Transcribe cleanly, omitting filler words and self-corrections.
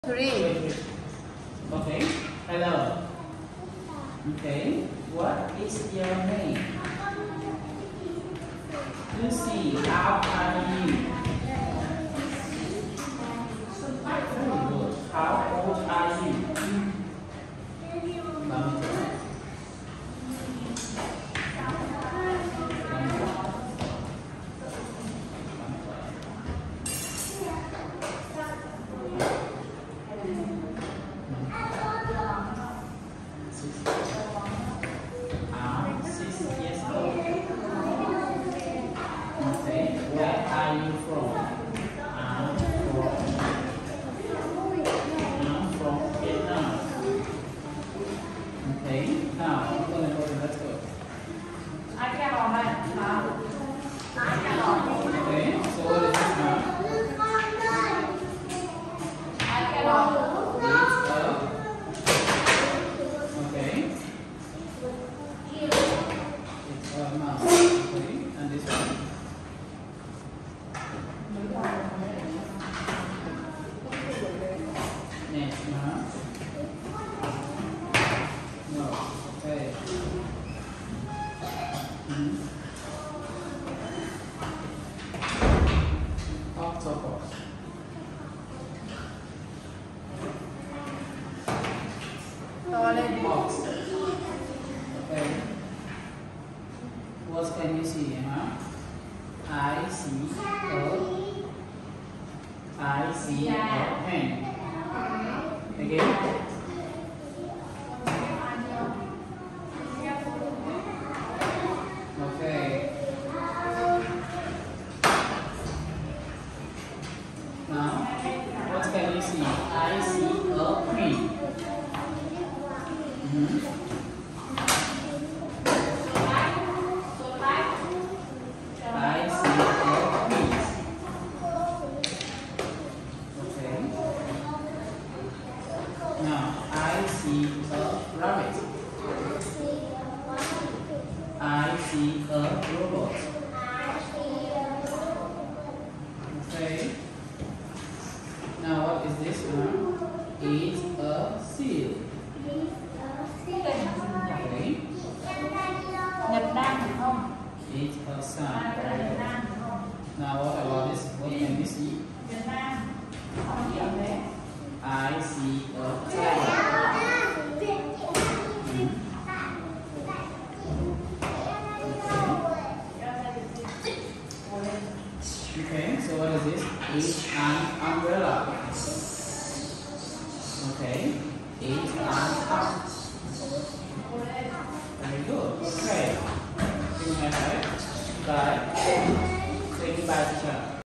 Three. Okay. Hello. Okay. What is your name? Lucy. How are you? Very good. How old are you? I'm 6 years old. Okay. Where are you from? I'm from Vietnam. Okay. Now I'm gonna go to let's go. Ai kêu vào đây? Ai kêu vào? Okay. So what is this now? Ai kêu vào? Okay. It's a mouse. Okay. And this one. Next mouse. No. Okay. Octopus. To lên. Box. Okay. What can you see? I see a pen. Again. Okay. Now, what can you see? I see a pen. I see a piece. Okay. Now I see a rabbit. I see a robot. Okay. Now what is this one? It's a seal. Okay. Nhật Nam phải không? It's a sun. Ai là Nhật Nam phải không? Now what about this? What can you see? Việt Nam. Không hiểu thế. I see a tiger. Okay, so what is this? It's an umbrella. Okay, it's an hat. Very good. Okay. Give me a high. Bye. Say goodbye to Chan.